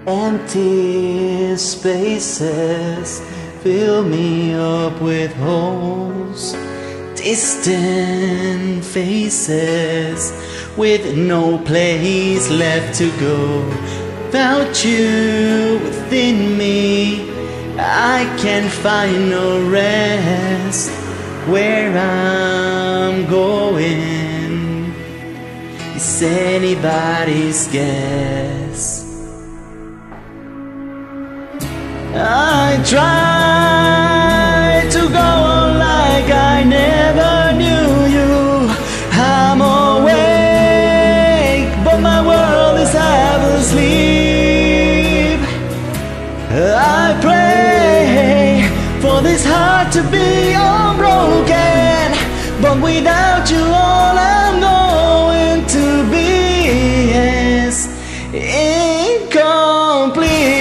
Empty spaces fill me up with holes. Distant faces with no place left to go. Without you within me, I can find no rest. Where I'm going is anybody's guess. I try to go on like I never knew you. I'm awake, but my world is half asleep. I pray for this heart to be unbroken, but without you all I'm going to be is incomplete.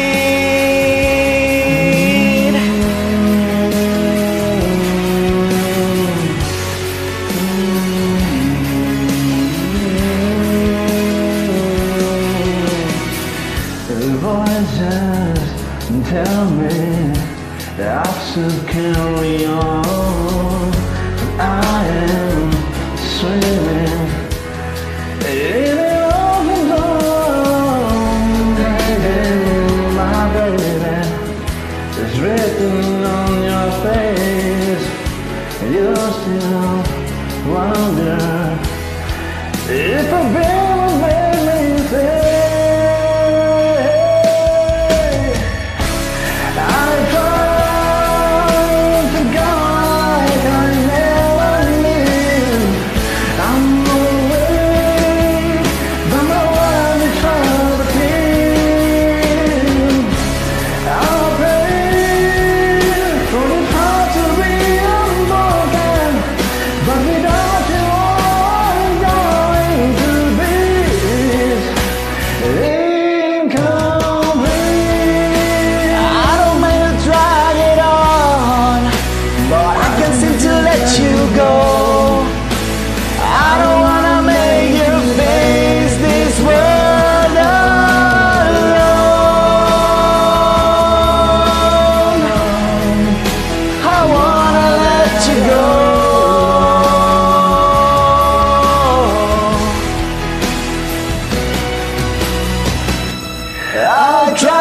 Voices tell me that I should carry on. I am swimming in the open zone. Baby, my baby, it's written on your face. You still wonder if I've been what made me say. I'll try